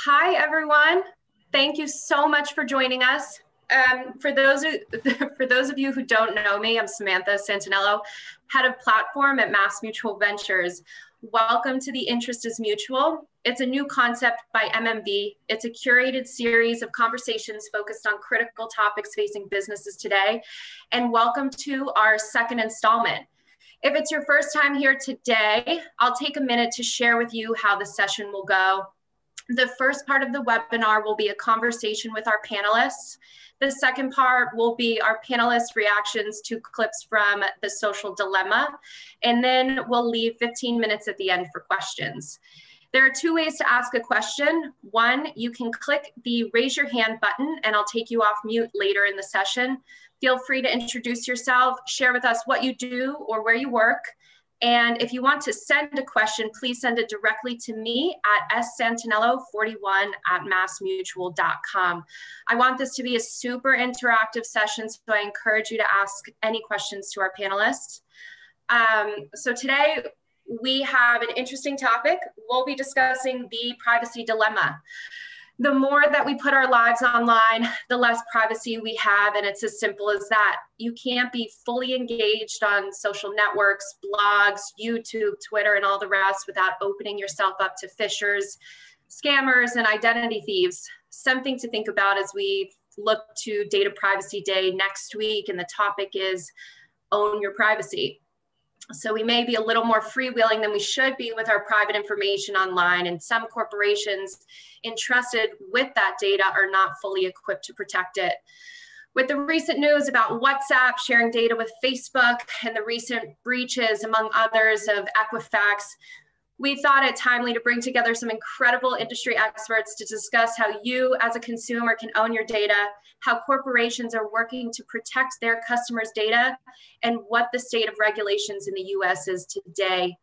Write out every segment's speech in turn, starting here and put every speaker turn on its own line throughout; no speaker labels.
Hi, everyone. Thank you so much for joining us. For those of you who don't know me, I'm Samantha Santinello, head of platform at MassMutual Ventures. Welcome to The Interest is Mutual. It's a new concept by MMV. It's a curated series of conversations focused on critical topics facing businesses today. And welcome to our second installment. If it's your first time here today, I'll take a minute to share with you how the session will go. The first part of the webinar will be a conversation with our panelists. The second part will be our panelists' reactions to clips from The Social Dilemma. And then we'll leave 15 minutes at the end for questions. There are two ways to ask a question. One, you can click the raise your hand button and I'll take you off mute later in the session. Feel free to introduce yourself, share with us what you do or where you work. And if you want to send a question, please send it directly to me at ssantinello41@massmutual.com. I want this to be a super interactive session, so I encourage you to ask any questions to our panelists. So today we have an interesting topic. We'll be discussing the privacy dilemma. The more that we put our lives online, the less privacy we have, and it's as simple as that. You can't be fully engaged on social networks, blogs, YouTube, Twitter, and all the rest without opening yourself up to phishers, scammers, and identity thieves. Something to think about as we look to Data Privacy Day next week, and the topic is Own Your Privacy. So we may be a little more freewheeling than we should be with our private information online, and some corporations entrusted with that data are not fully equipped to protect it. With the recent news about WhatsApp sharing data with Facebook and the recent breaches, among others, of Equifax, we thought it timely to bring together some incredible industry experts to discuss how you as a consumer can own your data, how corporations are working to protect their customers' data, and what the state of regulations in the US is today.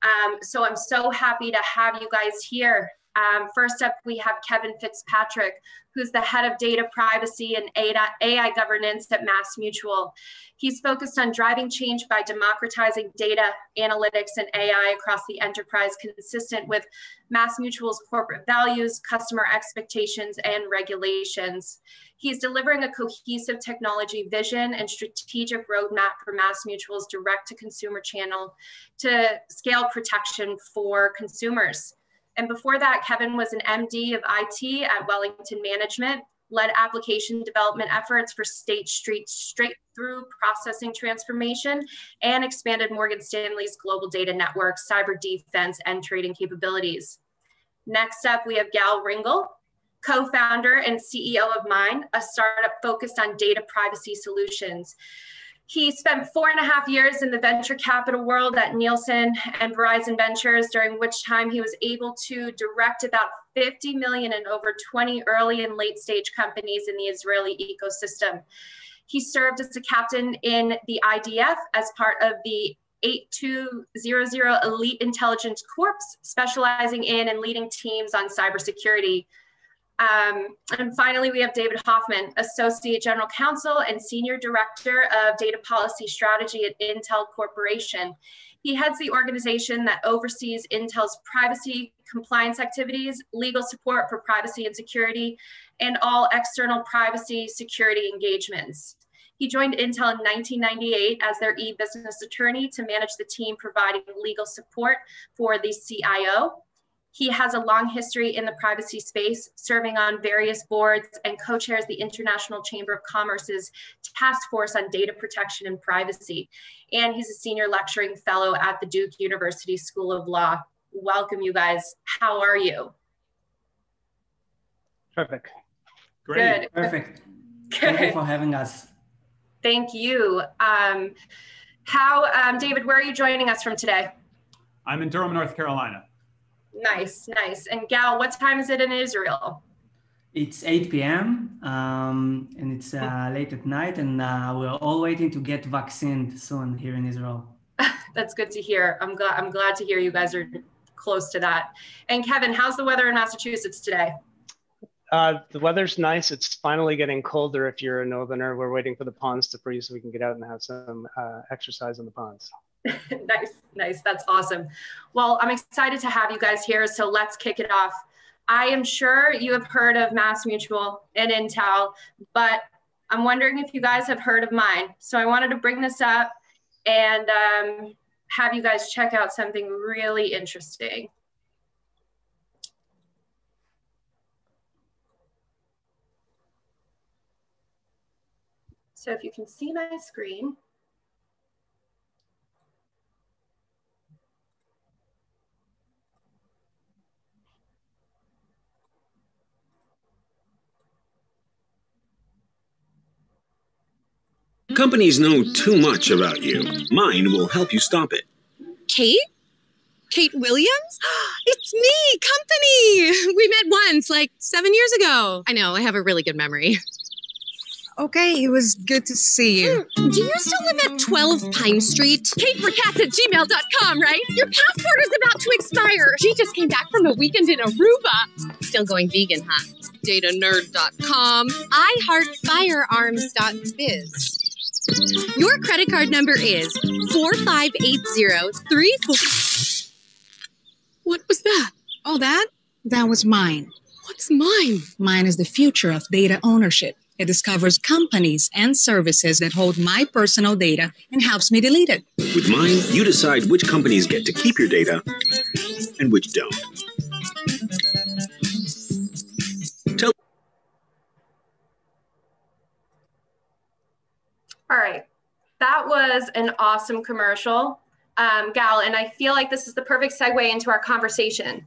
So I'm so happy to have you guys here. First up, we have Kevin Fitzpatrick, who's the head of data privacy and AI governance at MassMutual. He's focused on driving change by democratizing data, analytics, and AI across the enterprise, consistent with MassMutual's corporate values, customer expectations, and regulations. He's delivering a cohesive technology vision and strategic roadmap for MassMutual's direct-to-consumer channel to scale protection for consumers. And before that, Kevin was an MD of IT at Wellington Management, led application development efforts for State Street straight-through processing transformation, and expanded Morgan Stanley's global data network, cyber defense, and trading capabilities. Next up, we have Gal Ringel, co-founder and CEO of Mine, a startup focused on data privacy solutions. He spent 4.5 years in the venture capital world at Nielsen and Verizon Ventures, during which time he was able to direct about 50 million in over 20 early and late stage companies in the Israeli ecosystem. He served as a captain in the IDF as part of the 8200 Elite Intelligence Corps, specializing in and leading teams on cybersecurity. And finally, we have David Hoffman, Associate General Counsel and Senior Director of Data Policy Strategy at Intel Corporation. He heads the organization that oversees Intel's privacy compliance activities, legal support for privacy and security, and all external privacy security engagements. He joined Intel in 1998 as their e-business attorney to manage the team providing legal support for the CIO. He has a long history in the privacy space, serving on various boards, and co-chairs the International Chamber of Commerce's Task Force on Data Protection and Privacy. And he's a senior lecturing fellow at the Duke University School of Law. Welcome, you guys. How are you?
Perfect.
Great.
Good.
Perfect.
Good.
Thank you for having us.
Thank you. David, where are you joining us from today?
I'm in Durham, North Carolina.
Nice, nice. And Gal, what time is it in Israel?
It's 8 p.m. And it's late at night, and we're all waiting to get vaccinated soon here in Israel.
That's good to hear. I'm glad to hear you guys are close to that. And Kevin, how's the weather in Massachusetts today?
The weather's nice. It's finally getting colder if you're a northerner. We're waiting for the ponds to freeze so we can get out and have some exercise on the ponds.
Nice, nice. That's awesome. Well, I'm excited to have you guys here. So let's kick it off. I am sure you have heard of MassMutual and Intel, but I'm wondering if you guys have heard of mine. So I wanted to bring this up and have you guys check out something really interesting. So if you can see my screen.
Companies know too much about you. Mine will help you stop it.
Kate? Kate Williams? It's me, company! We met once, like 7 years ago. I know, I have a really good memory.
Okay, it was good to see you.
Do you still live at 12 Pine Street? KateForCats@gmail.com, right? Your passport is about to expire. She just came back from a weekend in Aruba. Still going vegan, huh? DataNerd.com. iHeartFirearms.biz. Your credit card number is 458034. What was that?
Oh, that was mine.
What's mine?
Mine is the future of data ownership. It discovers companies and services that hold my personal data and helps me delete it.
With mine, you decide which companies get to keep your data and which don't.
All right, that was an awesome commercial, Gal, and I feel like this is the perfect segue into our conversation.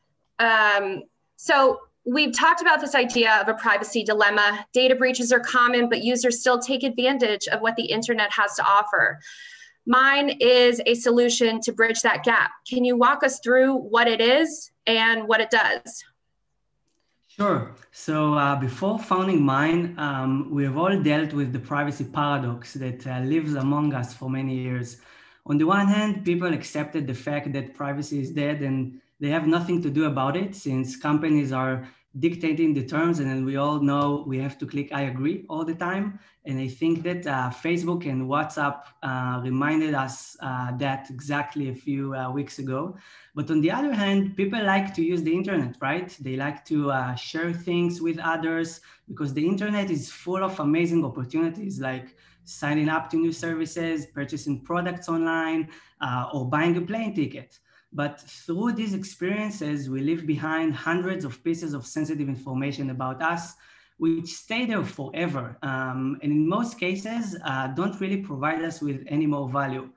So we've talked about this idea of a privacy dilemma. Data breaches are common, but users still take advantage of what the internet has to offer. Mine is a solution to bridge that gap. Can you walk us through what it is and what it does?
Sure. So before founding Mine, we have all dealt with the privacy paradox that lives among us for many years. On the one hand, people accepted the fact that privacy is dead and they have nothing to do about it since companies are dictating the terms, and then we all know we have to click I agree all the time. And I think that Facebook and WhatsApp reminded us that exactly a few weeks ago. But on the other hand, people like to use the internet, right? They like to share things with others because the internet is full of amazing opportunities like signing up to new services, purchasing products online, or buying a plane ticket. But through these experiences, we leave behind hundreds of pieces of sensitive information about us, which stay there forever. And in most cases, don't really provide us with any more value.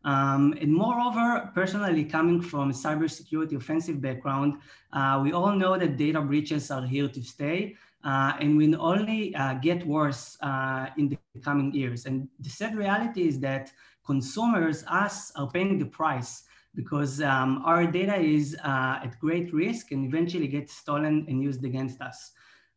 And moreover, personally coming from a cybersecurity offensive background, we all know that data breaches are here to stay and will only get worse in the coming years. And the sad reality is that consumers, us, are paying the price because our data is at great risk and eventually gets stolen and used against us.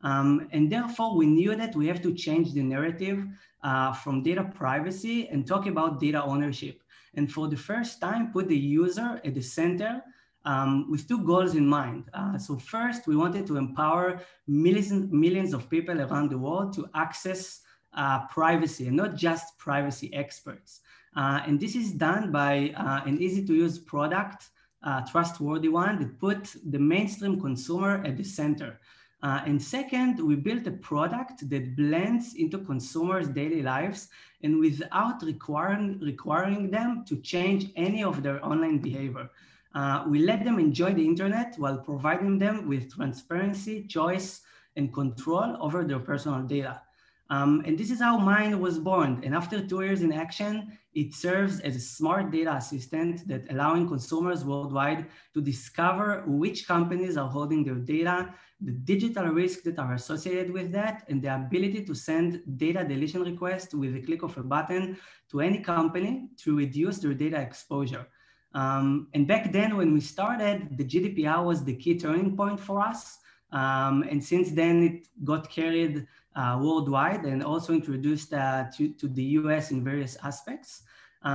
And therefore, we knew that we have to change the narrative from data privacy and talk about data ownership. And for the first time, put the user at the center with two goals in mind. So first, we wanted to empower millions of people around the world to access privacy and not just privacy experts. And this is done by an easy-to-use product, trustworthy one that put the mainstream consumer at the center. And second, we built a product that blends into consumers' daily lives and without requiring them to change any of their online behavior. We let them enjoy the internet while providing them with transparency, choice, and control over their personal data. And this is how Mine was born. And after 2 years in action, it serves as a smart data assistant that allowing consumers worldwide to discover which companies are holding their data, the digital risks that are associated with that, and the ability to send data deletion requests with a click of a button to any company to reduce their data exposure. And back then when we started, the GDPR was the key turning point for us. And since then it got carried worldwide and also introduced to the US in various aspects.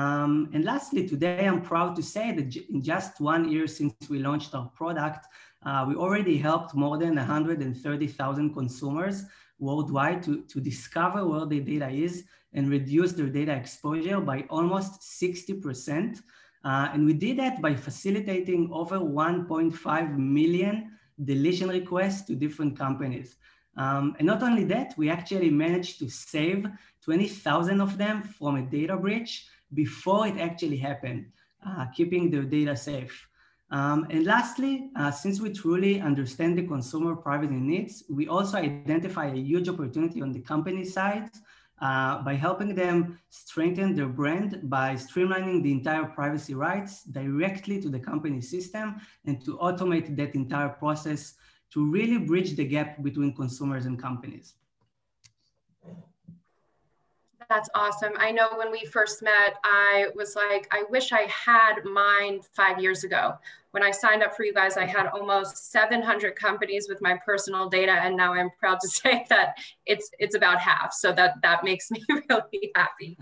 And lastly, today I'm proud to say that in just 1 year since we launched our product, we already helped more than 130,000 consumers worldwide to discover where their data is and reduce their data exposure by almost 60%. And we did that by facilitating over 1.5 million deletion requests to different companies. And not only that, we actually managed to save 20,000 of them from a data breach before it actually happened, keeping their data safe. And lastly, since we truly understand the consumer privacy needs, we also identify a huge opportunity on the company side by helping them strengthen their brand by streamlining the entire privacy rights directly to the company system and to automate that entire process to really bridge the gap between consumers and companies.
That's awesome. I know when we first met, I was like, I wish I had mine 5 years ago. When I signed up for you guys, I had almost 700 companies with my personal data, and now I'm proud to say that it's about half. So that makes me really happy.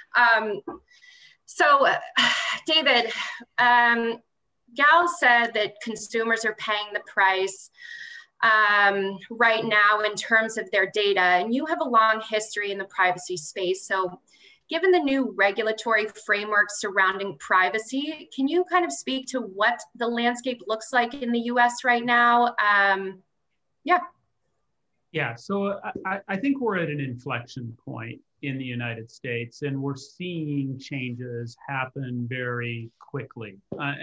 David, Gal said that consumers are paying the price right now in terms of their data, and you have a long history in the privacy space. So given the new regulatory framework surrounding privacy, can you kind of speak to what the landscape looks like in the US right now?
Yeah, so I think we're at an inflection point in the United States, and we're seeing changes happen very quickly.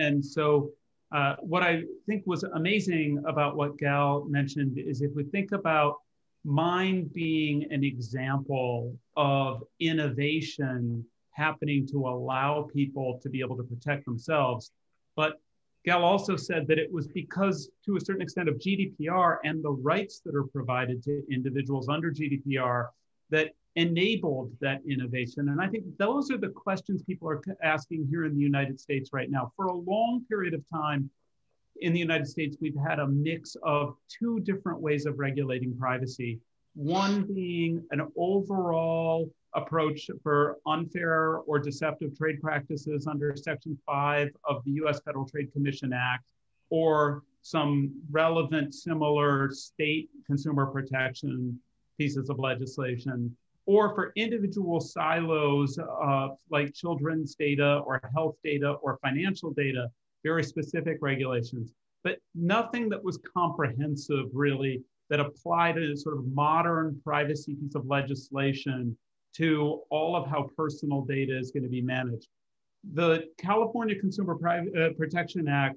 What I think was amazing about what Gal mentioned is if we think about mine being an example of innovation happening to allow people to be able to protect themselves. But Gal also said that it was because, to a certain extent, of GDPR and the rights that are provided to individuals under GDPR that enabled that innovation. And I think those are the questions people are asking here in the United States right now. For a long period of time in the United States, we've had a mix of two different ways of regulating privacy. One being an overall approach for unfair or deceptive trade practices under Section 5 of the US Federal Trade Commission Act, or some relevant similar state consumer protection pieces of legislation, or for individual silos like children's data or health data or financial data, very specific regulations, but nothing that was comprehensive really that applied a sort of modern privacy piece of legislation to all of how personal data is going to be managed. The California Consumer Protection Act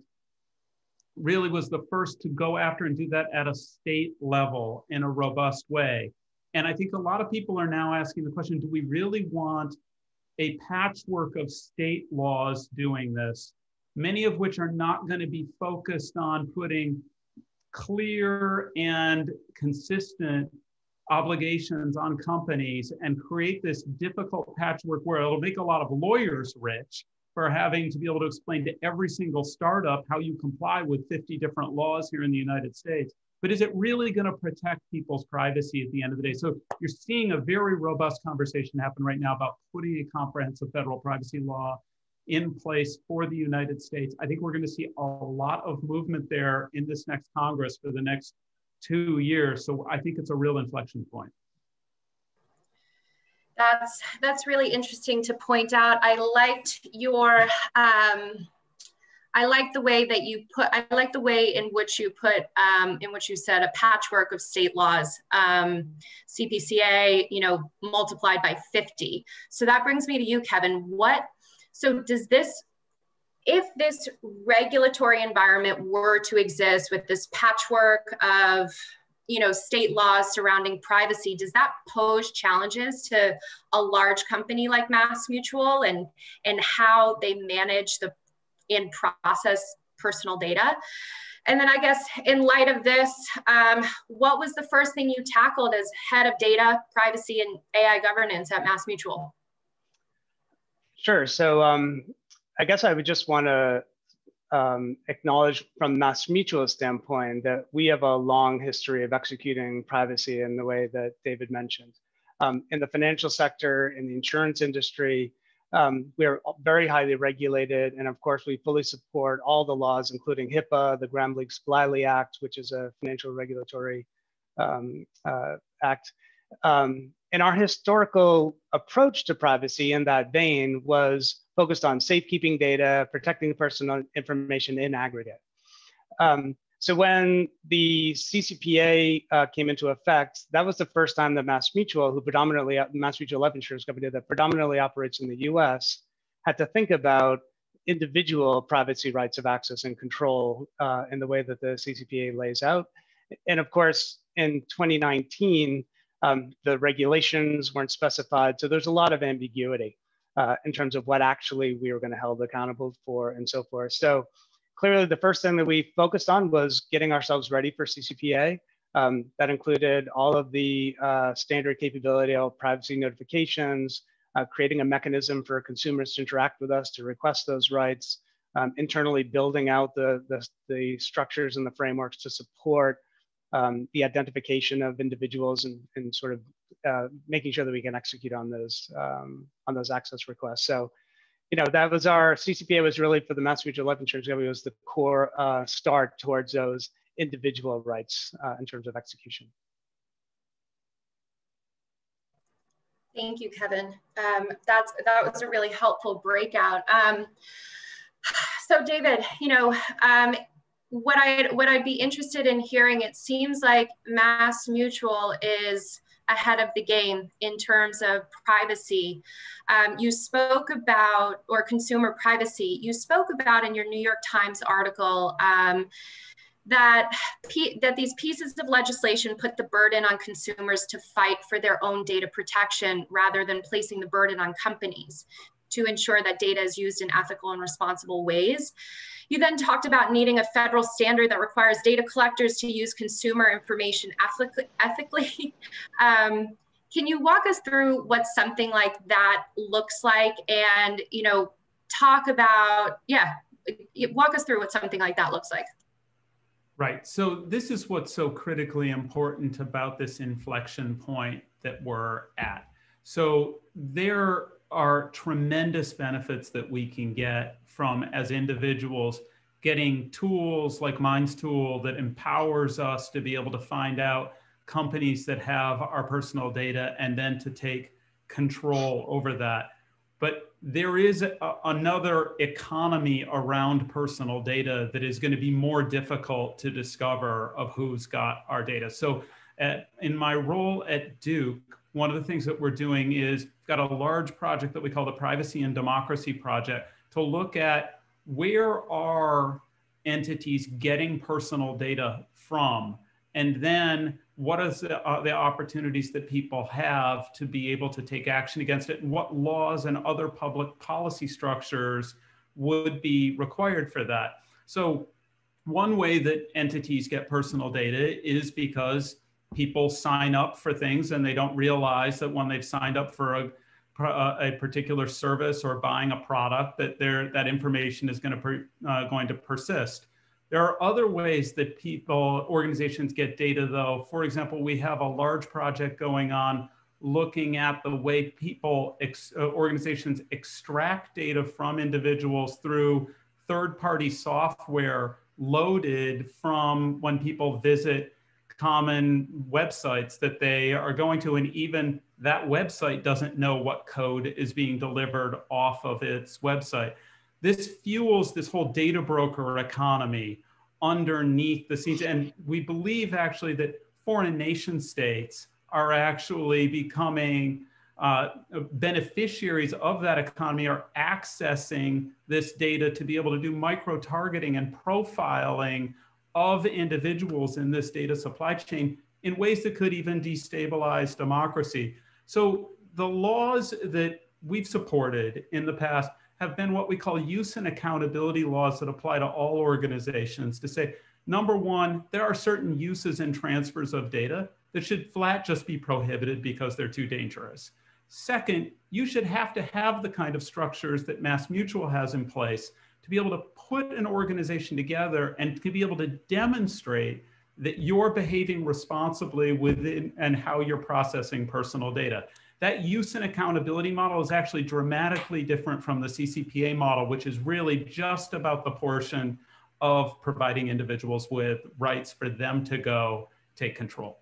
really was the first to go after and do that at a state level in a robust way. And I think a lot of people are now asking the question, do we really want a patchwork of state laws doing this, many of which are not going to be focused on putting clear and consistent obligations on companies and create this difficult patchwork where it'll make a lot of lawyers rich for having to be able to explain to every single startup how you comply with 50 different laws here in the United States. But is it really going to protect people's privacy at the end of the day? So you're seeing a very robust conversation happen right now about putting a comprehensive federal privacy law in place for the United States. I think we're going to see a lot of movement there in this next Congress for the next 2 years. So I think it's a real inflection point.
That's really interesting to point out. I liked your I like the way that you put, I like the way in which you put, in which you said a patchwork of state laws, CPCA, multiplied by 50. So that brings me to you, Kevin. So does this, if this regulatory environment were to exist with this patchwork of, state laws surrounding privacy, does that pose challenges to a large company like MassMutual and how they manage the in-process personal data? And then I guess in light of this, what was the first thing you tackled as head of data, privacy, and AI governance at MassMutual?
Sure. So I guess I would just want to acknowledge from MassMutual's standpoint that we have a long history of executing privacy in the way that David mentioned. In the financial sector, in the insurance industry, we're very highly regulated. And of course, we fully support all the laws, including HIPAA, the Gramm-Leach-Bliley Act, which is a financial regulatory act. And our historical approach to privacy in that vein was focused on safekeeping data, protecting personal information in aggregate. So when the CCPA came into effect, that was the first time that MassMutual, MassMutual Life Insurance Company that predominantly operates in the US, had to think about individual privacy rights of access and control in the way that the CCPA lays out. And of course, in 2019, the regulations weren't specified. So there's a lot of ambiguity in terms of what actually we were going to hold accountable for and so forth. So clearly the first thing that we focused on was getting ourselves ready for CCPA. That included all of the standard capability of privacy notifications, creating a mechanism for consumers to interact with us to request those rights, internally building out the structures and the frameworks to support the identification of individuals and sort of making sure that we can execute on those access requests. So, that was our CCPA was really for the MassMutual Life Insurance Company was the core start towards those individual rights in terms of execution.
Thank you, Kevin. That was a really helpful breakout. So David, what I'd be interested in hearing, it seems like MassMutual is ahead of the game in terms of privacy. You spoke about, or consumer privacy, you spoke about in your New York Times article that these pieces of legislation put the burden on consumers to fight for their own data protection rather than placing the burden on companies to ensure that data is used in ethical and responsible ways. You then talked about needing a federal standard that requires data collectors to use consumer information ethically. Can you walk us through what something like that looks like and, talk about, walk us through what something like that looks like.
Right. So this is what's so critically important about this inflection point that we're at. So there are tremendous benefits that we can get from, as individuals, getting tools like Minds Tool that empowers us to be able to find out companies that have our personal data and then to take control over that. But there is another economy around personal data that is going to be more difficult to discover of who's got our data. So in my role at Duke, one of the things that we're doing is got a large project that we call the Privacy and Democracy Project to look at where are entities getting personal data from, and then what is the opportunities that people have to be able to take action against it, and what laws and other public policy structures would be required for that. So one way that entities get personal data is because people sign up for things and they don't realize that when they've signed up for a particular service or buying a product that that information is going to persist. There are other ways that organizations get data though. For example, we have a large project going on looking at the way organizations extract data from individuals through third-party software loaded from when people visit common websites that they are going to, and even that website doesn't know what code is being delivered off of its website. This fuels this whole data broker economy underneath the scenes. And we believe actually that foreign nation states are actually becoming beneficiaries of that economy, are accessing this data to be able to do micro-targeting and profiling of individuals in this data supply chain in ways that could even destabilize democracy. So the laws that we've supported in the past have been what we call use and accountability laws that apply to all organizations to say, number one, there are certain uses and transfers of data that should flat just be prohibited because they're too dangerous. Second, you should have to have the kind of structures that MassMutual has in place to be able to put an organization together and to be able to demonstrate that you're behaving responsibly within and how you're processing personal data. That use and accountability model is actually dramatically different from the CCPA model, which is really just about the portion of providing individuals with rights for them to go take control.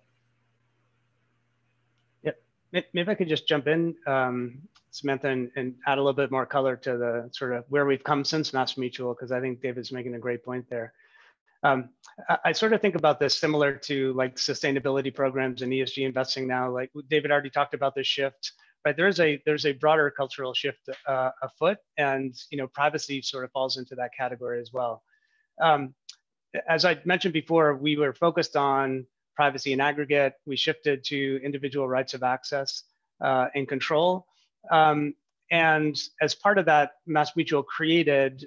Yep, maybe I could just jump in, Samantha, and add a little bit more color to the sort of where we've come since MassMutual, because I think David's making a great point there. I sort of think about this similar to like sustainability programs and ESG investing now. Like David already talked about this shift, right? There's a broader cultural shift afoot, and privacy sort of falls into that category as well. As I mentioned before, we were focused on privacy in aggregate. We shifted to individual rights of access and control. And as part of that, MassMutual created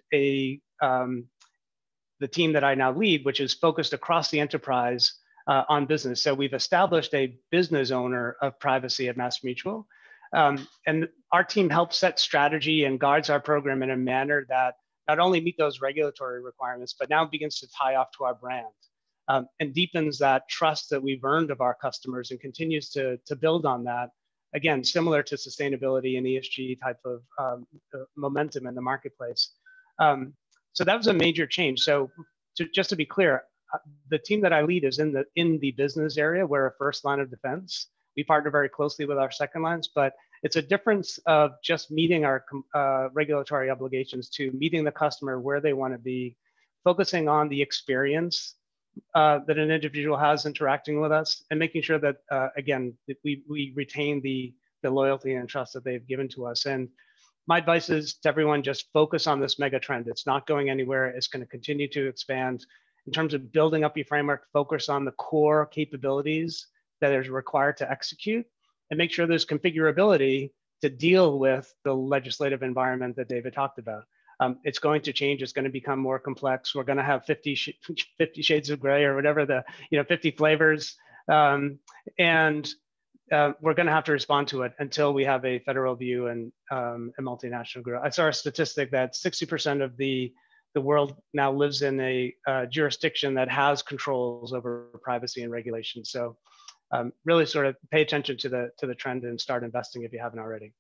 the team that I now lead, which is focused across the enterprise on business. So we've established a business owner of privacy at MassMutual. And our team helps set strategy and guards our program in a manner that not only meet those regulatory requirements, but now begins to tie off to our brand and deepens that trust that we've earned of our customers and continues to build on that. Again, similar to sustainability and ESG type of momentum in the marketplace. So that was a major change. So just to be clear, the team that I lead is in the business area. We're a first line of defense. We partner very closely with our second lines, but it's a difference of just meeting our regulatory obligations to meeting the customer where they want to be, focusing on the experience that an individual has interacting with us, and making sure that, again, that we retain the loyalty and trust that they've given to us. And my advice is to everyone, just focus on this mega trend. It's not going anywhere. It's going to continue to expand. In terms of building up your framework, focus on the core capabilities that is required to execute, and make sure there's configurability to deal with the legislative environment that David talked about. It's going to change. It's going to become more complex. We're going to have 50 shades of gray or whatever 50 flavors. We're going to have to respond to it until we have a federal view and a multinational group. I saw a statistic that 60% of the world now lives in a jurisdiction that has controls over privacy and regulation. So really sort of pay attention to the trend and start investing if you haven't already.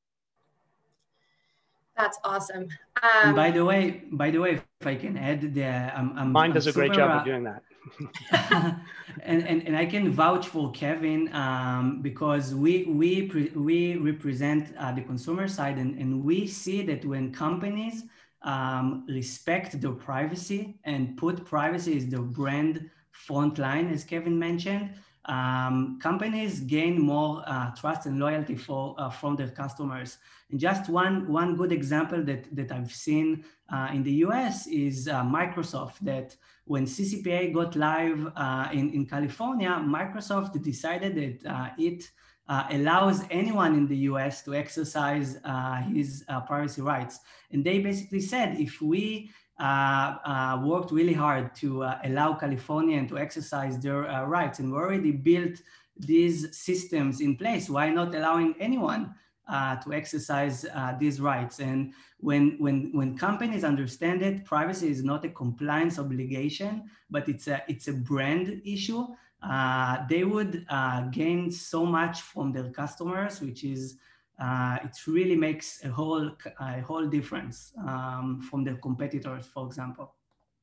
That's awesome.
And by the way, if I can add,
Mine does a great job of doing that.
and I can vouch for Kevin because we represent the consumer side, and we see that when companies respect their privacy and put privacy as their brand front line, as Kevin mentioned, companies gain more trust and loyalty from their customers. And just one good example that I've seen in the US is Microsoft, that when CCPA got live in California, Microsoft decided that it allows anyone in the US to exercise his privacy rights. And they basically said, if we worked really hard to allow Californians to exercise their rights, and we already built these systems in place, why not allowing anyone to exercise these rights? And when companies understand it, privacy is not a compliance obligation, but it's a brand issue. They would gain so much from their customers, which is it really makes a whole difference from their competitors, for example.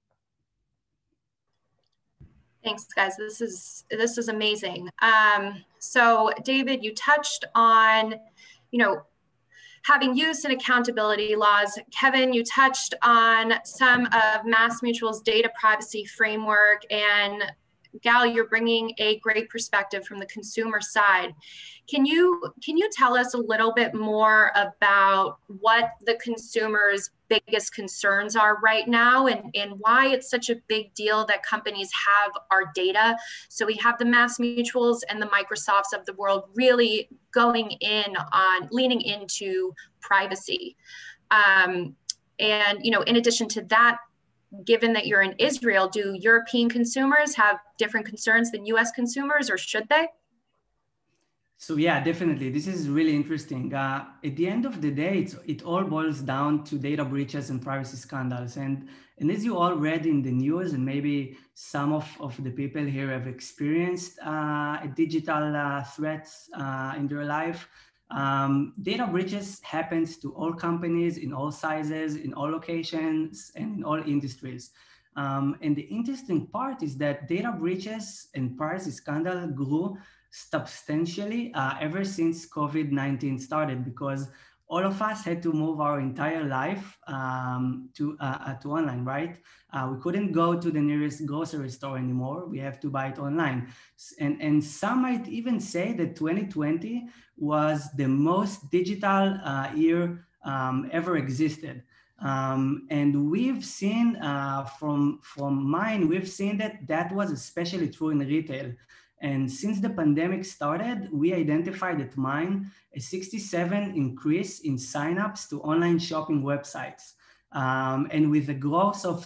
Thanks, guys. This is amazing. So, David, you touched on, having use and accountability laws. Kevin, you touched on some of MassMutual's data privacy framework, and Gal, you're bringing a great perspective from the consumer side. Can you tell us a little bit more about what the consumer's biggest concerns are right now, and why it's such a big deal that companies have our data? So we have the MassMutuals and the Microsofts of the world really going in on leaning into privacy. And in addition to that, given that you're in Israel, do European consumers have different concerns than US consumers, or should they?
So yeah, definitely. This is really interesting. At the end of the day, it all boils down to data breaches and privacy scandals. And as you all read in the news, and maybe some of the people here have experienced digital threats in their life, data breaches happens to all companies in all sizes, in all locations, and in all industries. And the interesting part is that data breaches and privacy scandal grew substantially ever since COVID-19 started, because all of us had to move our entire life to online, right? We couldn't go to the nearest grocery store anymore. We have to buy it online. And some might even say that 2020 was the most digital year ever existed. And we've seen from mine, we've seen that was especially true in retail. And since the pandemic started, we identified at Mine a 67% increase in signups to online shopping websites. And with a growth of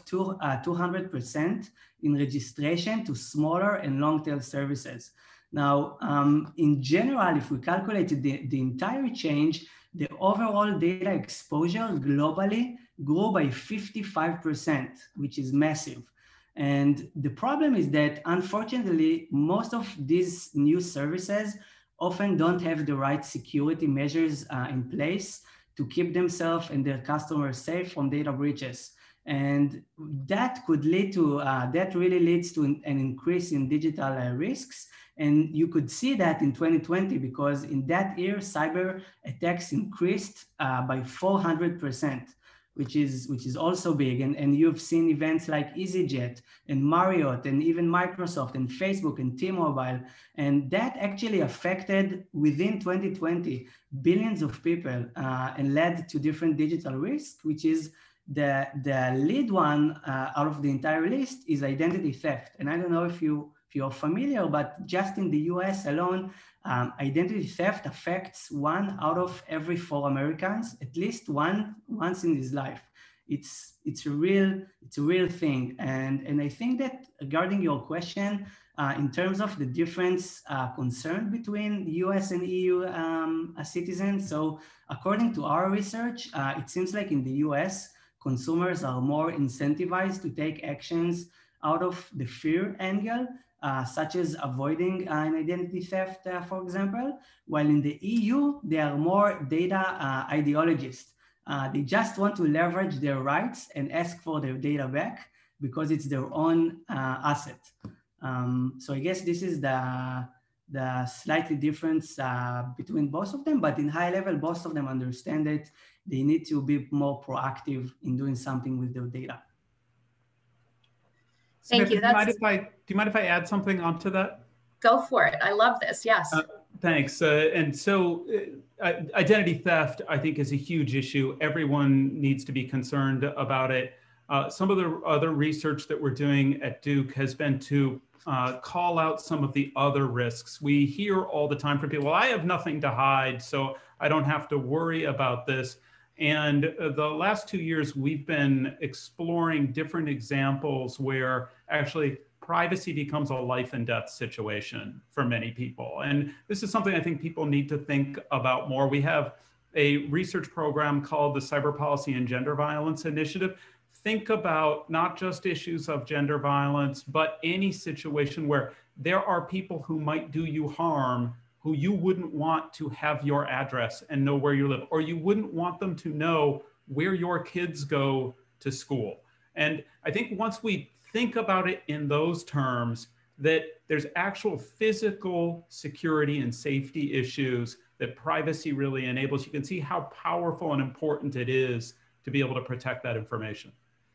200% in registration to smaller and long-tail services. Now, in general, if we calculated the entire change, the overall data exposure globally grew by 55%, which is massive. And the problem is that, unfortunately, most of these new services often don't have the right security measures in place to keep themselves and their customers safe from data breaches. And that could lead to, that really leads to an increase in digital risks. And you could see that in 2020, because in that year, cyber attacks increased by 400%. Which is also big. And you've seen events like EasyJet and Marriott and even Microsoft and Facebook and T-Mobile. And that actually affected, within 2020, billions of people and led to different digital risks, which is the lead one out of the entire list is identity theft. And I don't know if you're familiar, but just in the US alone, identity theft affects 1 out of every 4 Americans, at least once in his life. It's a real thing. And I think that regarding your question, in terms of the difference concern between US and EU citizens, so according to our research, it seems like in the US, consumers are more incentivized to take actions out of the fear angle, such as avoiding an identity theft, for example, while in the EU, they are more data ideologists. They just want to leverage their rights and ask for their data back because it's their own asset. So I guess this is the slightly difference between both of them, but in high level, both of them understand that they need to be more proactive in doing something with their data.
Thank you.
Do you mind if I add something onto that?
Go for it. I love this. Yes.
Thanks. And so identity theft, I think, is a huge issue. Everyone needs to be concerned about it. Some of the other research that we're doing at Duke has been to call out some of the other risks. We hear all the time from people, well, I have nothing to hide, so I don't have to worry about this. And the last 2 years, we've been exploring different examples where actually privacy becomes a life and death situation for many people. And this is something I think people need to think about more. We have a research program called the Cyber Policy and Gender Violence Initiative. Think about not just issues of gender violence, but any situation where there are people who might do you harm who you wouldn't want to have your address and know where you live, or you wouldn't want them to know where your kids go to school. And I think once we think about it in those terms, that there's actual physical security and safety issues that privacy really enables, you can see how powerful and important it is to be able to protect that information.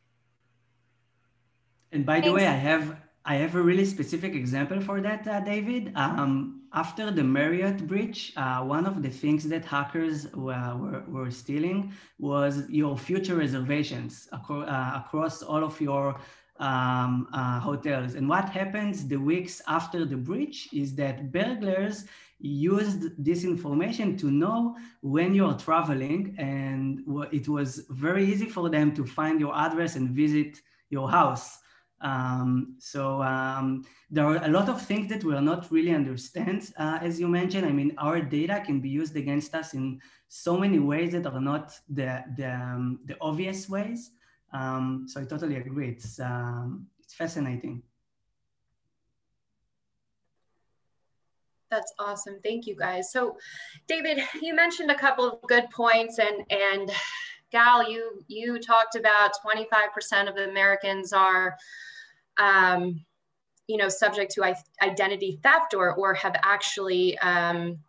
And by the way, I have a really specific example for that, David. After the Marriott breach, one of the things that hackers were stealing was your future reservations across all of your hotels. And what happens the weeks after the breach is that burglars used this information to know when you're traveling, and it was very easy for them to find your address and visit your house. There are a lot of things that we'll not really understand, as you mentioned. I mean, our data can be used against us in so many ways that are not the obvious ways. So I totally agree. It's fascinating.
That's awesome. Thank you, guys. So, David, you mentioned a couple of good points, and Gal, you talked about 25% of Americans are, subject to identity theft or have actually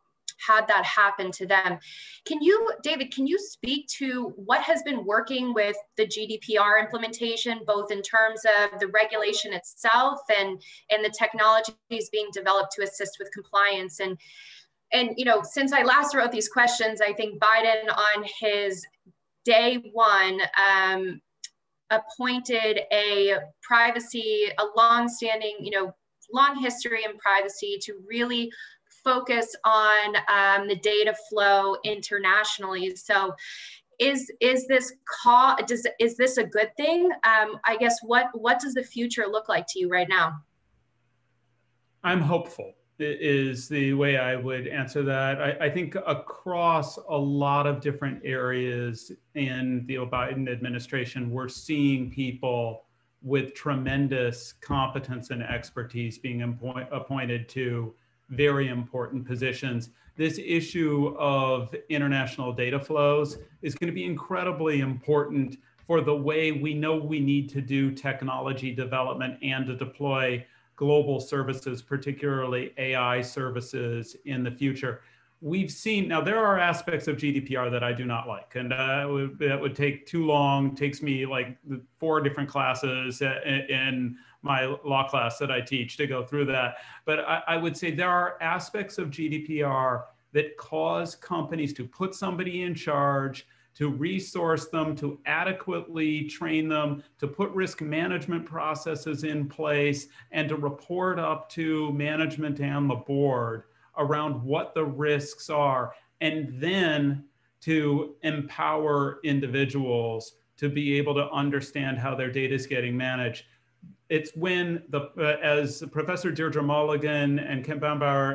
had that happen to them. David, can you speak to what has been working with the GDPR implementation, both in terms of the regulation itself and the technologies being developed to assist with compliance? And since I last wrote these questions, I think Biden on his day one appointed a long-standing, long history in privacy to really focus on the data flow internationally. So is this a good thing? I guess what does the future look like to you right now?
I'm hopeful is the way I would answer that. I think across a lot of different areas in the Biden administration, we're seeing people with tremendous competence and expertise being appointed to very important positions. This issue of international data flows is going to be incredibly important for the way we know we need to do technology development and to deploy global services, particularly AI services in the future. We've seen, now there are aspects of GDPR that I do not like, and that would take too long. It takes me like 4 different classes in my law class that I teach to go through that. But I would say there are aspects of GDPR that cause companies to put somebody in charge, to resource them, to adequately train them, to put risk management processes in place, and to report up to management and the board around what the risks are, and then to empower individuals to be able to understand how their data is getting managed. It's when, as Professor Deirdre Mulligan and Ken Bambauer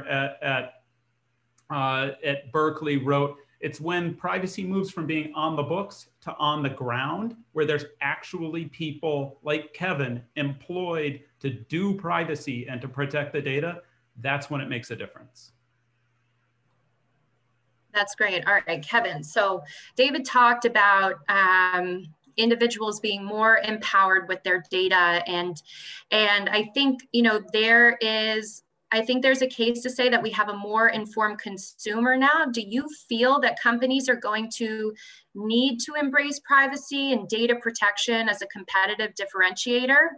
at Berkeley wrote, it's when privacy moves from being on the books to on the ground, where there's actually people like Kevin employed to do privacy and to protect the data. That's when it makes a difference.
That's great. All right, Kevin. So David talked about individuals being more empowered with their data, and I think there's a case to say that we have a more informed consumer now. Do you feel that companies are going to need to embrace privacy and data protection as a competitive differentiator?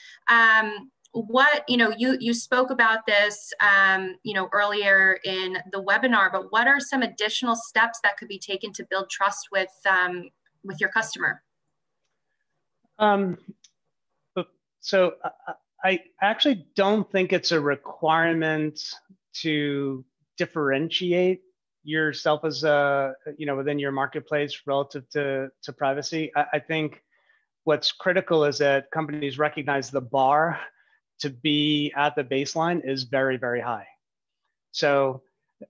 You spoke about this, earlier in the webinar, but what are some additional steps that could be taken to build trust with your customer?
So I actually don't think it's a requirement to differentiate yourself as within your marketplace relative to privacy. I think what's critical is that companies recognize the bar to be at the baseline is very, very high. So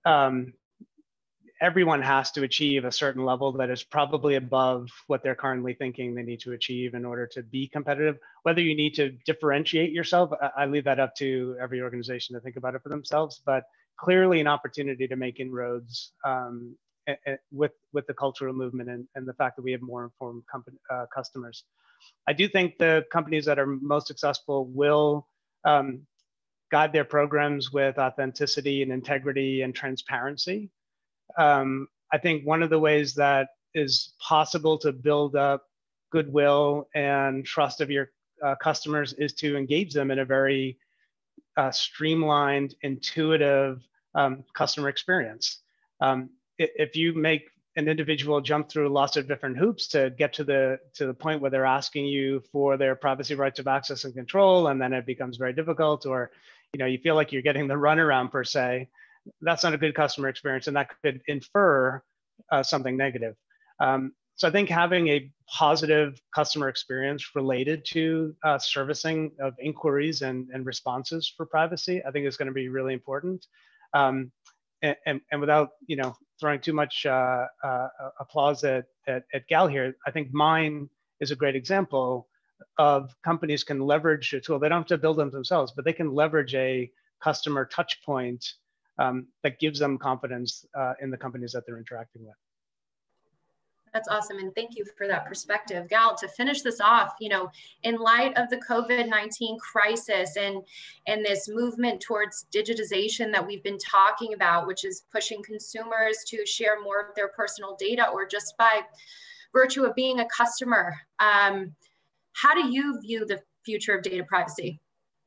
everyone has to achieve a certain level that is probably above what they're currently thinking they need to achieve in order to be competitive. Whether you need to differentiate yourself, I leave that up to every organization to think about it for themselves, but clearly an opportunity to make inroads with the cultural movement and the fact that we have more informed customers. I do think the companies that are most successful will guide their programs with authenticity and integrity and transparency. I think one of the ways that is possible to build up goodwill and trust of your customers is to engage them in a very streamlined, intuitive customer experience. If you make an individual jump through lots of different hoops to get to the point where they're asking you for their privacy rights of access and control, and then it becomes very difficult, or you feel like you're getting the runaround per se, that's not a good customer experience, and that could infer something negative. So I think having a positive customer experience related to servicing of inquiries and responses for privacy, I think is going to be really important. And without throwing too much applause at Gal here, I think Mine is a great example of companies can leverage a tool. They don't have to build them themselves, but they can leverage a customer touch point that gives them confidence in the companies that they're interacting with.
That's awesome. And thank you for that perspective. Gal, to finish this off, you know, in light of the COVID-19 crisis and this movement towards digitization that we've been talking about, which is pushing consumers to share more of their personal data or just by virtue of being a customer, how do you view the future of data privacy?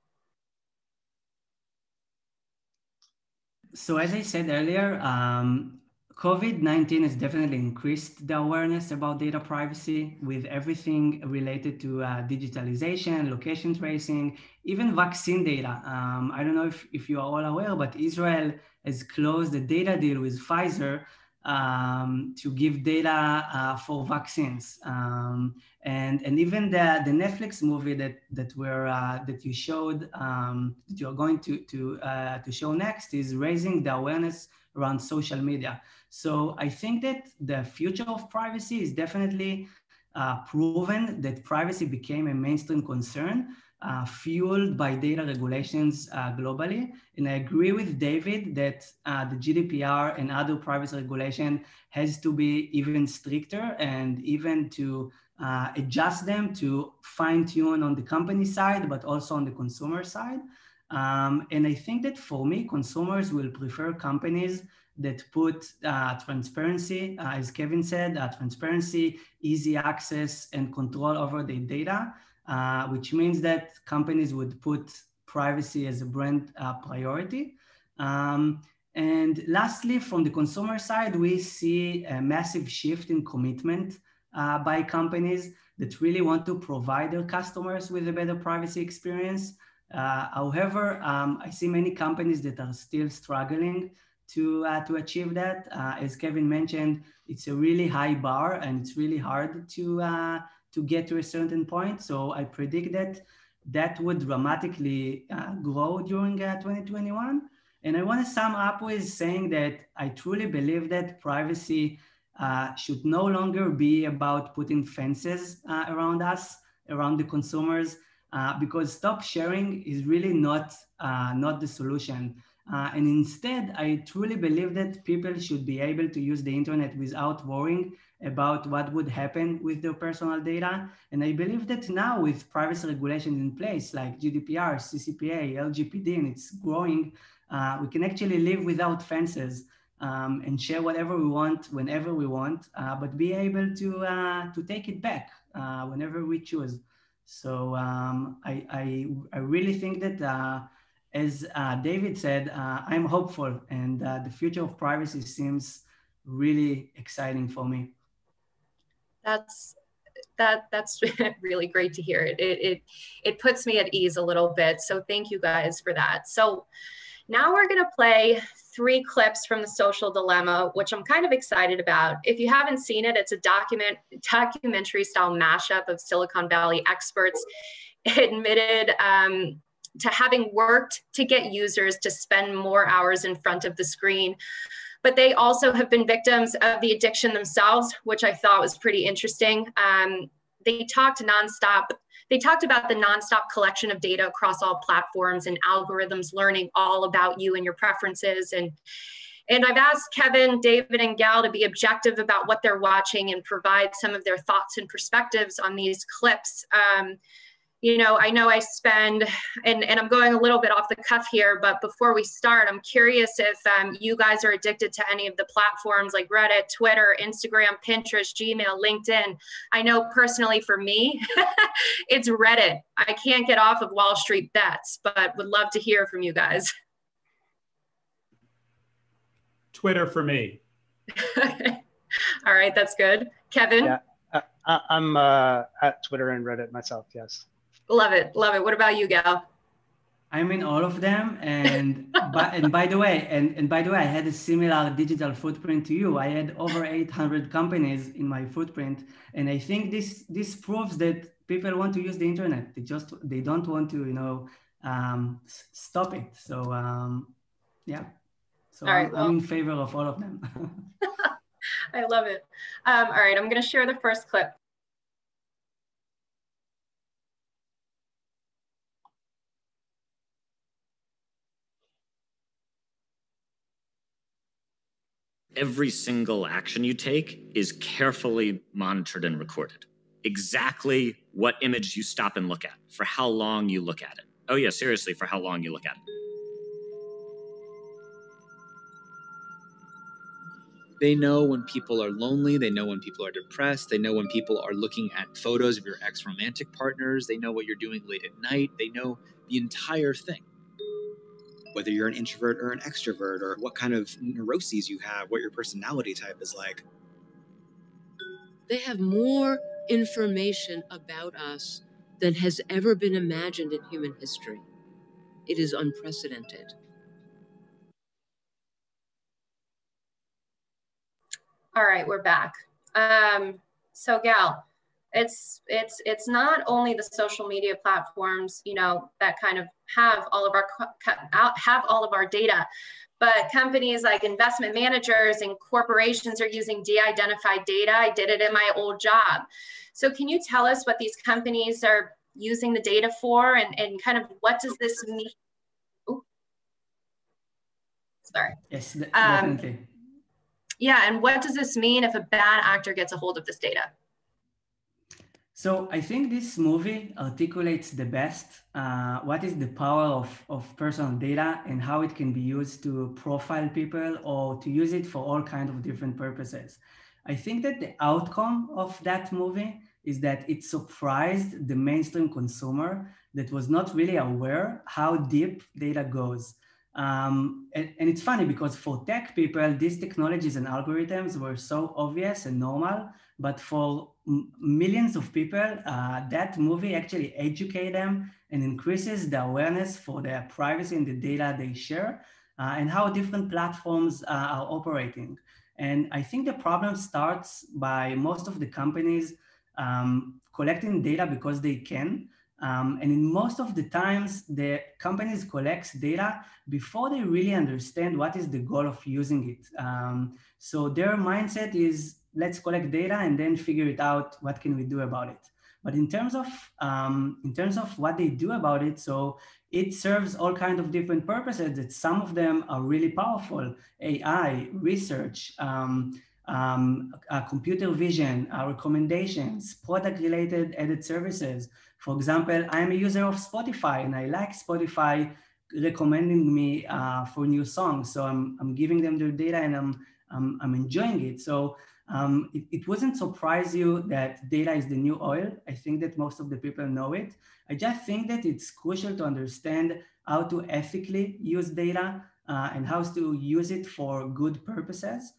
So as I said earlier, COVID-19 has definitely increased the awareness about data privacy with everything related to digitalization, location tracing, even vaccine data. I don't know if you are all aware, but Israel has closed a data deal with Pfizer to give data for vaccines. And even the Netflix movie that you showed, that you're going to show next, is raising the awareness around social media. So I think that the future of privacy is definitely proven that privacy became a mainstream concern, fueled by data regulations globally. And I agree with David that the GDPR and other privacy regulation has to be even stricter and even to adjust them to fine tune on the company side, but also on the consumer side. And I think that for me, consumers will prefer companies that put transparency, as Kevin said, transparency, easy access, and control over their data, which means that companies would put privacy as a brand priority. And lastly, from the consumer side, we see a massive shift in commitment by companies that really want to provide their customers with a better privacy experience. However, I see many companies that are still struggling to achieve that. As Kevin mentioned, it's a really high bar and it's really hard to get to a certain point. So I predict that would dramatically grow during 2021. And I want to sum up with saying that I truly believe that privacy should no longer be about putting fences around us, around the consumers, because stop sharing is really not the solution. And instead, I truly believe that people should be able to use the internet without worrying about what would happen with their personal data. And I believe that now with privacy regulations in place like GDPR, CCPA, LGPD, and it's growing, we can actually live without fences and share whatever we want, whenever we want, but be able to take it back whenever we choose. So I really think that as David said, I'm hopeful, and the future of privacy seems really exciting for me.
That's really great to hear. It puts me at ease a little bit. So thank you guys for that. So now we're going to play 3 clips from The Social Dilemma, which I'm kind of excited about. If you haven't seen it, it's a documentary style mashup of Silicon Valley experts admitted to having worked to get users to spend more hours in front of the screen. But they also have been victims of the addiction themselves, which I thought was pretty interesting. They talked about the nonstop collection of data across all platforms and algorithms learning all about you and your preferences. And I've asked Kevin, David, and Gal to be objective about what they're watching and provide some of their thoughts and perspectives on these clips. You know I spend, and I'm going a little bit off the cuff here, but before we start, I'm curious if you guys are addicted to any of the platforms like Reddit, Twitter, Instagram, Pinterest, Gmail, LinkedIn. I know personally for me, it's Reddit. I can't get off of Wall Street Bets, but would love to hear from you guys.
Twitter for me.
All right, that's good. Kevin?
Yeah, I'm at Twitter and Reddit myself, yes.
Love it, love it. What about you, Gal?
I'm in all of them, and by the way, I had a similar digital footprint to you. I had over 800 companies in my footprint, and I think this proves that people want to use the internet. They don't want to stop it. So yeah, so all right, I'm in favor of all of them.
I love it. All right, I'm going to share the first clip.
Every single action you take is carefully monitored and recorded. Exactly what image you stop and look at, for how long you look at it. Oh yeah, seriously, for how long you look at it.
They know when people are lonely, they know when people are depressed, they know when people are looking at photos of your ex-romantic partners, they know what you're doing late at night, they know the entire thing. Whether you're an introvert or an extrovert, or what kind of neuroses you have, what your personality type is like.
They have more information about us than has ever been imagined in human history. It is unprecedented.
All right, we're back. So Gal, it's not only the social media platforms, you know, that kind of have all of our data, but companies like investment managers and corporations are using de-identified data. I did it in my old job. So can you tell us what these companies are using the data for, and kind of what does this mean? Ooh. Sorry.
Yes, definitely.
Yeah, and what does this mean if a bad actor gets a hold of this data?
So I think this movie articulates the best what is the power of personal data and how it can be used to profile people or to use it for all kinds of different purposes. I think that the outcome of that movie is that it surprised the mainstream consumer that was not really aware how deep data goes. And it's funny because for tech people, these technologies and algorithms were so obvious and normal, but for millions of people, that movie actually educates them and increases the awareness for their privacy and the data they share and how different platforms are operating. And I think the problem starts by most of the companies collecting data because they can. And in most of the times, the companies collect data before they really understand what is the goal of using it. So their mindset is, let's collect data and then figure it out, what can we do about it? But in terms of what they do about it, so it serves all kinds of different purposes that some of them are really powerful: AI, research, computer vision, recommendations, product-related added services. For example, I'm a user of Spotify and I like Spotify recommending me for new songs. So I'm giving them their data and I'm enjoying it. So it wouldn't surprise you that data is the new oil. I think that most of the people know it. I just think that it's crucial to understand how to ethically use data and how to use it for good purposes.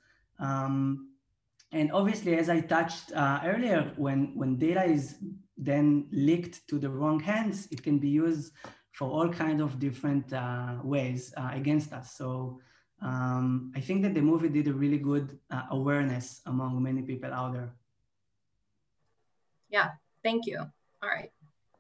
And obviously, as I touched earlier, when data is then leaked to the wrong hands, it can be used for all kinds of different ways against us. So I think that the movie did a really good awareness among many people out there.
Yeah, thank you. All right.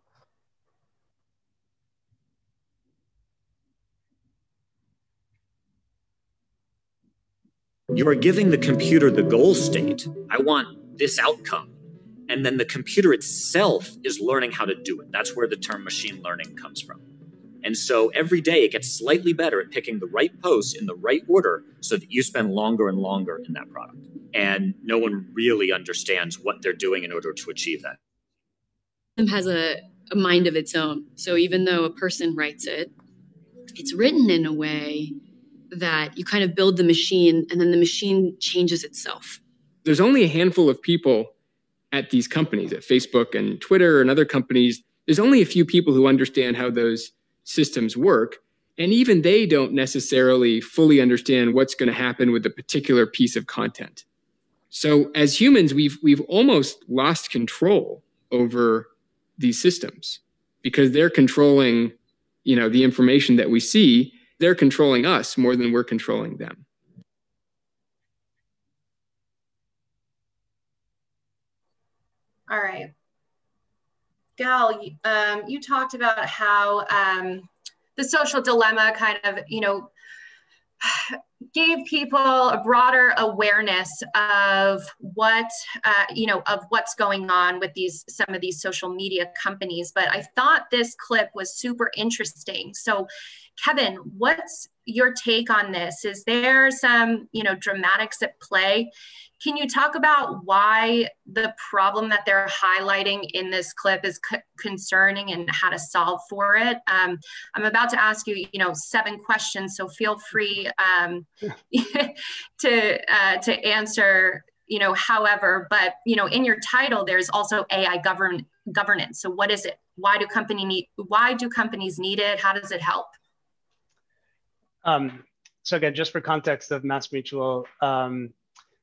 You are giving the computer the goal state. I want this outcome. And then the computer itself is learning how to do it. That's where the term machine learning comes from. And so every day it gets slightly better at picking the right posts in the right order so that you spend longer and longer in that product. And no one really understands what they're doing in order to achieve that.
It has a mind of its own. So even though a person writes it, it's written in a way that you kind of build the machine and then the machine changes itself.
There's only a handful of people at these companies, at Facebook and Twitter and other companies. There's only a few people who understand how those systems work. And even they don't necessarily fully understand what's going to happen with a particular piece of content. So as humans, we've almost lost control over these systems because they're controlling, the information that we see. They're controlling us more than we're controlling them.
All right. Gal, you talked about how the social dilemma kind of, gave people a broader awareness of what, of what's going on with some of these social media companies. But I thought this clip was super interesting. So Kevin, what's your take on this. Is there some, dramatics at play? Can you talk about why the problem that they're highlighting in this clip is concerning and how to solve for it? I'm about to ask you, 7 questions, so feel free to answer, however, but, in your title, there's also AI governance. So what is it? Why do companies need it? How does it help?
So again, just for context of MassMutual, I'm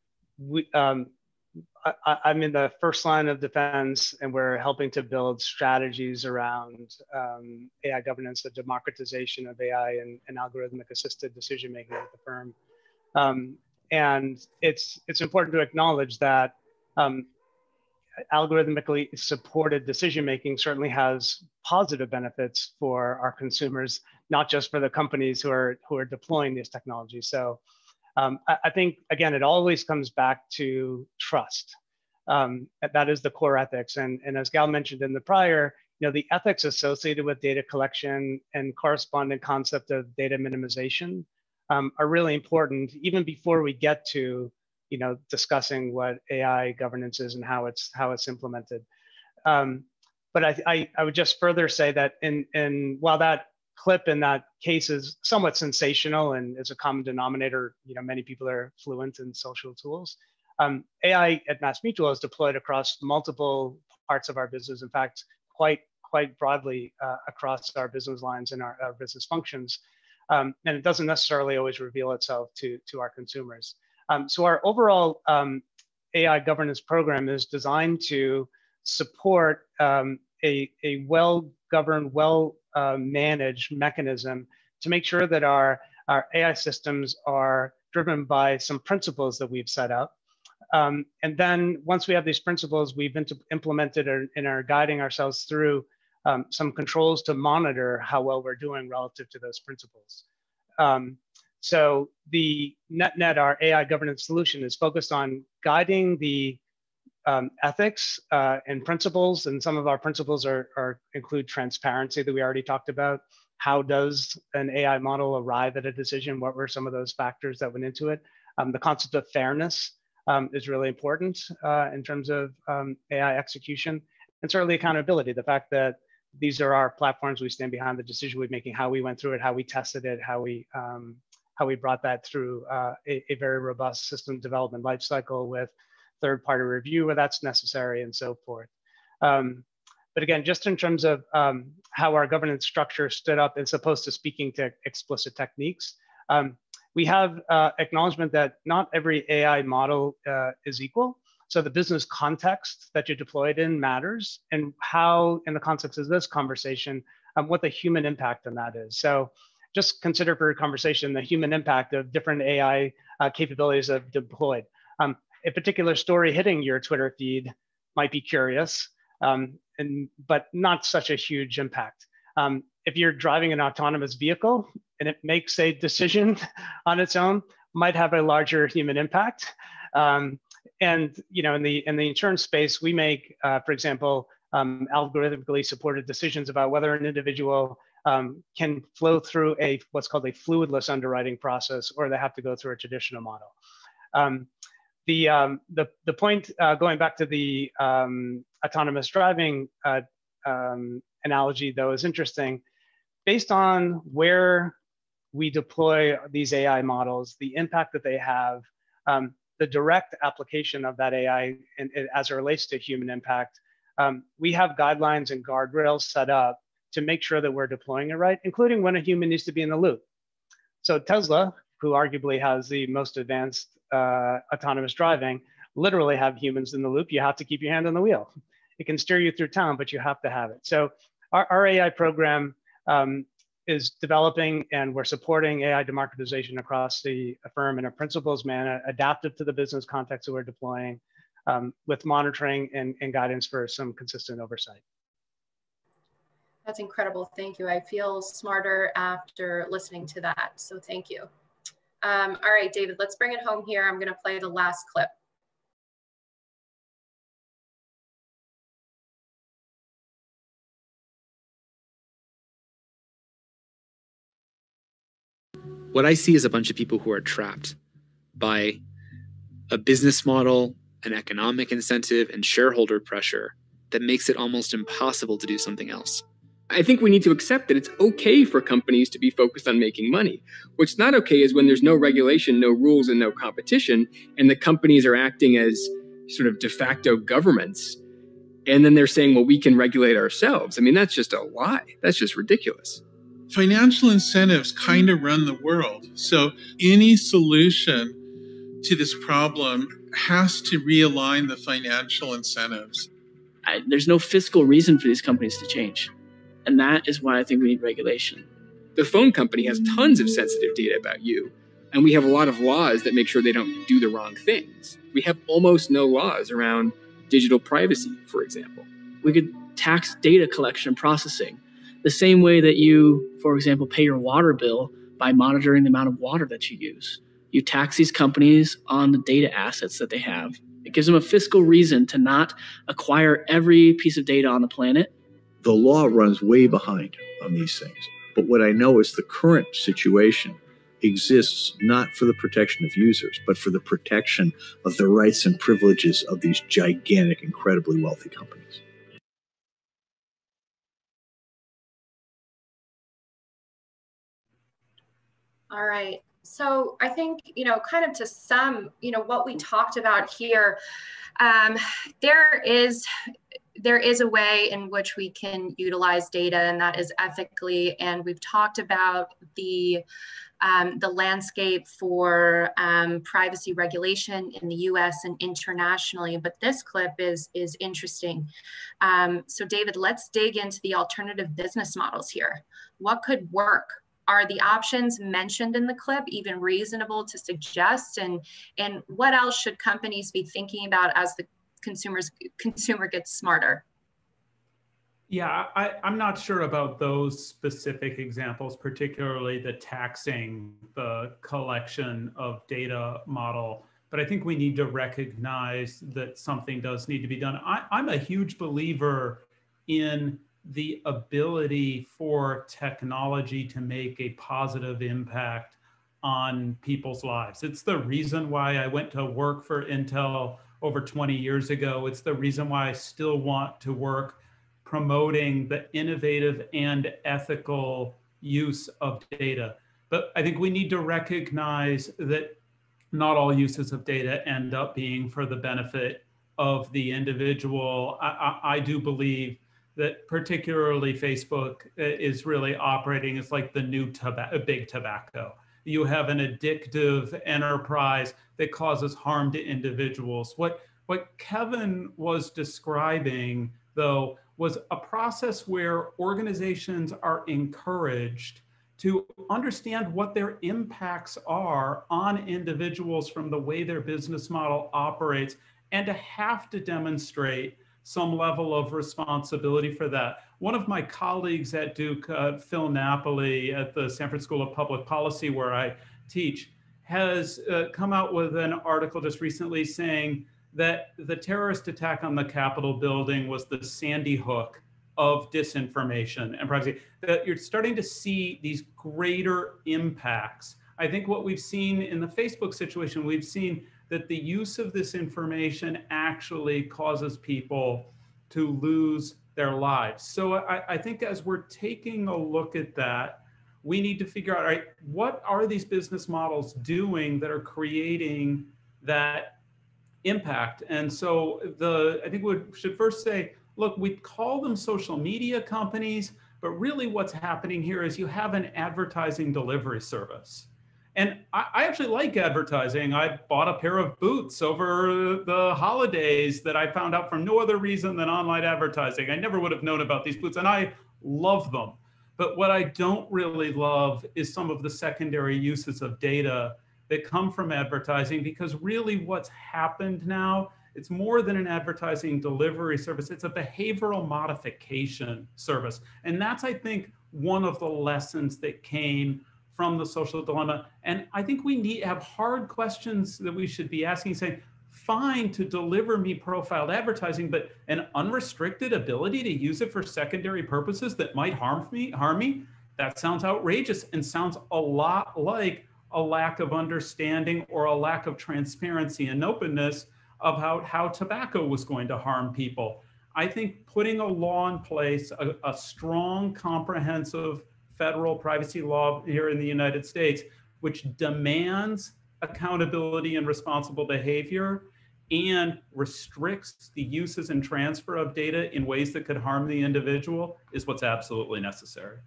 in the first line of defense, and we're helping to build strategies around AI governance, the democratization of AI and algorithmic assisted decision making at the firm. And it's important to acknowledge that algorithmically supported decision making certainly has positive benefits for our consumers, not just for the companies who are deploying these technologies. So I think, again, it always comes back to trust. That is the core ethics. And as Gal mentioned in the prior, the ethics associated with data collection and corresponding concept of data minimization are really important, even before we get to discussing what AI governance is and how it's implemented. But I would just further say that while that clip in that case is somewhat sensational and is a common denominator, many people are fluent in social tools. AI at MassMutual is deployed across multiple parts of our business. In fact, quite broadly across our business lines and our business functions. And it doesn't necessarily always reveal itself to our consumers. So our overall AI governance program is designed to support a well-governed, well-managed mechanism to make sure that our AI systems are driven by some principles that we've set up. And then once we have these principles, we've implemented and are guiding ourselves through some controls to monitor how well we're doing relative to those principles. So the net, our AI governance solution is focused on guiding the ethics and principles. And some of our principles include transparency that we already talked about. How does an AI model arrive at a decision? What were some of those factors that went into it? The concept of fairness is really important in terms of AI execution, and certainly accountability. The fact that these are our platforms, we stand behind the decision we're making, how we went through it, how we tested it, how we brought that through a very robust system development lifecycle with third-party review where that's necessary, and so forth. But again, just in terms of how our governance structure stood up as opposed to speaking to explicit techniques, we have acknowledgement that not every AI model is equal. So the business context that you deploy it in matters, and how, in the context of this conversation, what the human impact on that is. So just consider for a conversation the human impact of different AI capabilities of deployed. A particular story hitting your Twitter feed might be curious, but not such a huge impact. If you're driving an autonomous vehicle and it makes a decision on its own, might have a larger human impact. And in the insurance space, we make, for example, algorithmically supported decisions about whether an individual can flow through what's called a fluidless underwriting process, or they have to go through a traditional model. The point, going back to the autonomous driving analogy, though, is interesting. Based on where we deploy these AI models, the impact that they have, the direct application of that AI as it relates to human impact, we have guidelines and guardrails set up to make sure that we're deploying it right, including when a human needs to be in the loop. So Tesla, who arguably has the most advanced autonomous driving, literally have humans in the loop. You have to keep your hand on the wheel. It can steer you through town, but you have to have it. So our AI program is developing, and we're supporting AI democratization across the firm in a principles manner, adaptive to the business context that we're deploying, with monitoring and guidance for some consistent oversight.
That's incredible. Thank you. I feel smarter after listening to that. So thank you. All right, David, let's bring it home here. I'm going to play the last clip.
What I see is a bunch of people who are trapped by a business model, an economic incentive, and shareholder pressure that makes it almost impossible to do something else.
I think we need to accept that it's okay for companies to be focused on making money. What's not okay is when there's no regulation, no rules, and no competition, and the companies are acting as sort of de facto governments. And then they're saying, well, we can regulate ourselves. I mean, that's just a lie. That's just ridiculous.
Financial incentives kind of run the world. So any solution to this problem has to realign the financial incentives.
There's no fiscal reason for these companies to change. And that is why I think we need regulation.
The phone company has tons of sensitive data about you. And we have a lot of laws that make sure they don't do the wrong things. We have almost no laws around digital privacy, for example.
We could tax data collection and processing the same way that you, for example, pay your water bill by monitoring the amount of water that you use. You tax these companies on the data assets that they have. It gives them a fiscal reason to not acquire every piece of data on the planet.
The law runs way behind on these things. But what I know is the current situation exists not for the protection of users, but for the protection of the rights and privileges of these gigantic, incredibly wealthy companies.
All right. So I think, kind of to sum, what we talked about here, there is a way in which we can utilize data, and that is ethically. And we've talked about the landscape for privacy regulation in the US and internationally, but this clip is interesting. So David, let's dig into the alternative business models here. What could work? Are the options mentioned in the clip even reasonable to suggest? And what else should companies be thinking about as the consumer gets smarter?
Yeah, I'm not sure about those specific examples, particularly the taxing, the collection of data model. But I think we need to recognize that something does need to be done. I'm a huge believer in the ability for technology to make a positive impact on people's lives. It's the reason why I went to work for Intel over 20 years ago. It's the reason why I still want to work promoting the innovative and ethical use of data. But I think we need to recognize that not all uses of data end up being for the benefit of the individual. I do believe that particularly Facebook is really operating as like the new big tobacco. You have an addictive enterprise that causes harm to individuals. What Kevin was describing, though, was a process where organizations are encouraged to understand what their impacts are on individuals from the way their business model operates, and to have to demonstrate some level of responsibility for that. One of my colleagues at Duke, Phil Napoli at the Sanford School of Public Policy, where I teach, has come out with an article just recently saying that the terrorist attack on the Capitol building was the Sandy Hook of disinformation and privacy. That you're starting to see these greater impacts. I think what we've seen in the Facebook situation, we've seen that the use of this information actually causes people to lose their lives. So I think as we're taking a look at that, we need to figure out, all right, what are these business models doing that are creating that impact? And so I think we should first say, look, we call them social media companies, but really what's happening here is you have an advertising delivery service. And I actually like advertising. I bought a pair of boots over the holidays that I found out for no other reason than online advertising. I never would have known about these boots, and I love them. But what I don't really love is some of the secondary uses of data that come from advertising, because really what's happened now, it's more than an advertising delivery service. It's a behavioral modification service. And that's, I think, one of the lessons that came from the social dilemma. And I think we need to have hard questions that we should be asking, saying, fine to deliver me profiled advertising, but an unrestricted ability to use it for secondary purposes that might harm me, That sounds outrageous and sounds a lot like a lack of understanding or a lack of transparency and openness about how tobacco was going to harm people. I think putting a law in place, a strong, comprehensive federal privacy law here in the United States, which demands accountability and responsible behavior and restricts the uses and transfer of data in ways that could harm the individual, is what's absolutely necessary.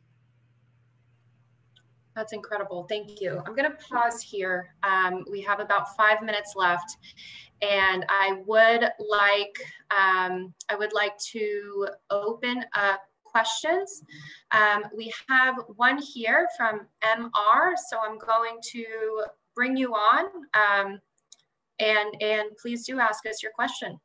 That's incredible. Thank you. I'm going to pause here. We have about 5 minutes left, and I would like to open up questions. We have one here from MR, so I'm going to bring you on, and please do ask us your question.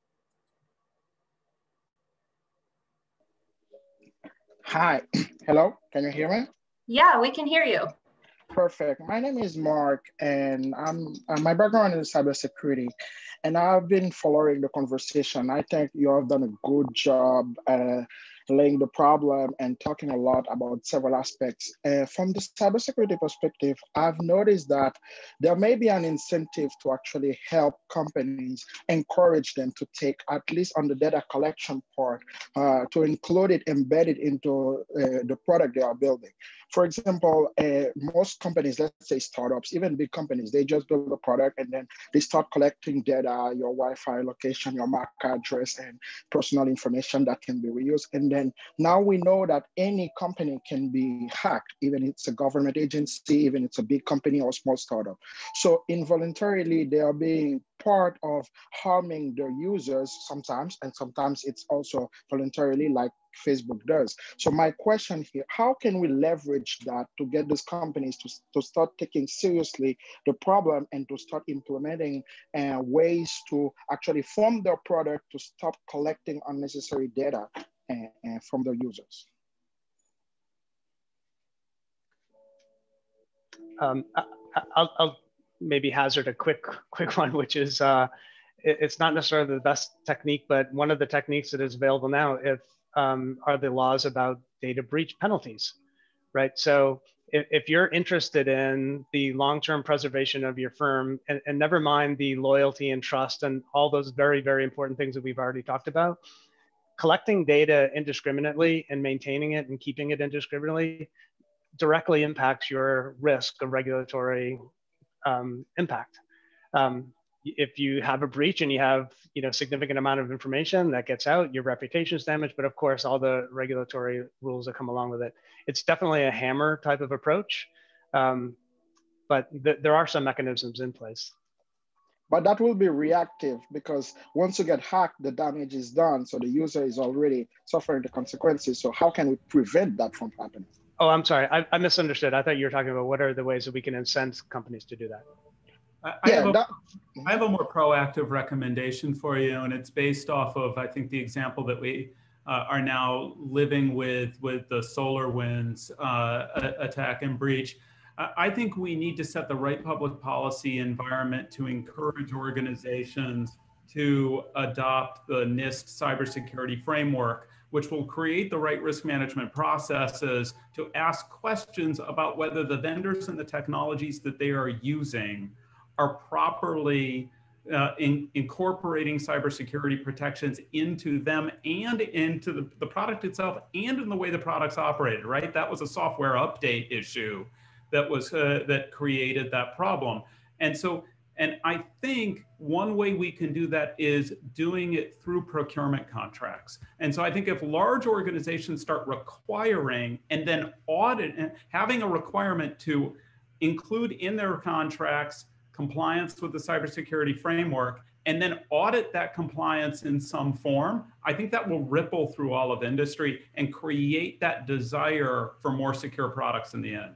Hi. Hello. Can you hear me?
Yeah, we can hear you.
Perfect. My name is Mark, and my background is cybersecurity, and I've been following the conversation. I think you have done a good job laying the problem and talking a lot about several aspects. From the cybersecurity perspective, I've noticed that there may be an incentive to actually help companies, encourage them to take, at least on the data collection part, to include it embedded into the product they are building. For example, most companies, let's say startups, even big companies, they just build a product and then they start collecting data, your Wi-Fi location, your MAC address, and personal information that can be reused. And then now we know that any company can be hacked, even if it's a government agency, even if it's a big company or a small startup. So involuntarily, they are being part of harming their users sometimes, and sometimes it's also voluntarily, like Facebook does. So my question here, how can we leverage that to get these companies to start taking seriously the problem and to start implementing ways to actually form their product to stop collecting unnecessary data from their users?
I'll maybe hazard a quick one, which is it's not necessarily the best technique, but one of the techniques that is available now are the laws about data breach penalties, right? So if you're interested in the long-term preservation of your firm, and never mind the loyalty and trust and all those very, very important things that we've already talked about, collecting data indiscriminately and maintaining it and keeping it indiscriminately directly impacts your risk of regulatory impact. If you have a breach and you have significant amount of information that gets out, your reputation is damaged, but of course all the regulatory rules that come along with it. It's definitely a hammer type of approach, but there are some mechanisms in place.
But that will be reactive, because once you get hacked, the damage is done. So the user is already suffering the consequences. So how can we prevent that from happening?
Oh, I'm sorry, I misunderstood. I thought you were talking about what are the ways that we can incent companies to do that.
I have a more proactive recommendation for you, and it's based off of, I think, the example that we are now living with the SolarWinds attack and breach. I think we need to set the right public policy environment to encourage organizations to adopt the NIST cybersecurity framework, which will create the right risk management processes to ask questions about whether the vendors and the technologies that they are using are properly incorporating cybersecurity protections into them and into the product itself and in the way the product's operated, right? That was a software update issue that was that created that problem. And I think one way we can do that is doing it through procurement contracts. And so I think if large organizations start requiring and then audit and having a requirement to include in their contracts compliance with the cybersecurity framework, and then audit that compliance in some form, I think that will ripple through all of industry and create that desire for more secure products in the end.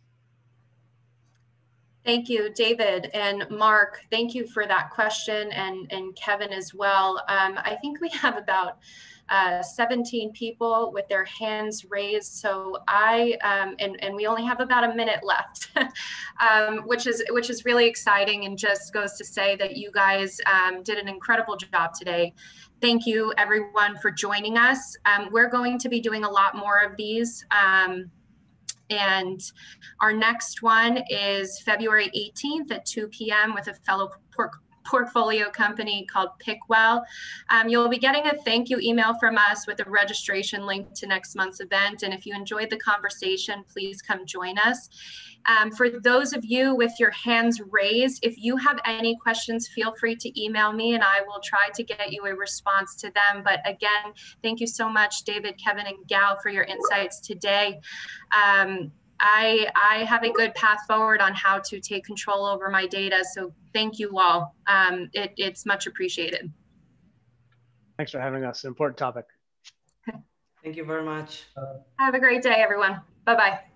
Thank you, David and Mark. Thank you for that question, and Kevin as well. I think we have about 17 people with their hands raised. So and we only have about a minute left, which is really exciting, and just goes to say that you guys did an incredible job today. Thank you everyone for joining us. We're going to be doing a lot more of these And our next one is February 18th at 2 p.m. with a fellow portfolio company called Pickwell. You'll be getting a thank you email from us with a registration link to next month's event. And if you enjoyed the conversation, please come join us. For those of you with your hands raised, if you have any questions, feel free to email me and I will try to get you a response to them. But again, thank you so much, David, Kevin, and Gal, for your insights today. I have a good path forward on how to take control over my data. So thank you all. It's much appreciated.
Thanks for having us. An important topic.
Thank you very much.
Have a great day, everyone. Bye-bye.